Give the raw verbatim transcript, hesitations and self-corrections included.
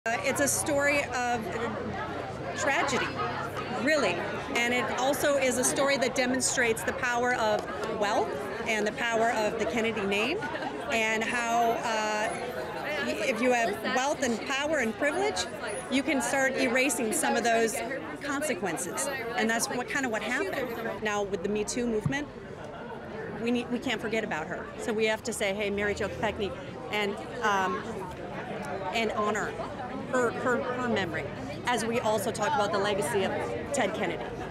Uh, it's a story of tragedy, really, and it also is a story that demonstrates the power of wealth and the power of the Kennedy name, and how uh, if you have wealth and power and privilege, you can start erasing some of those consequences, and that's what kind of what happened. Now with the Me Too movement, we need we can't forget about her, so we have to say, hey, Mary Jo Kopechne, and um, and honor her, her her memory, as we also talk about the legacy of Ted Kennedy.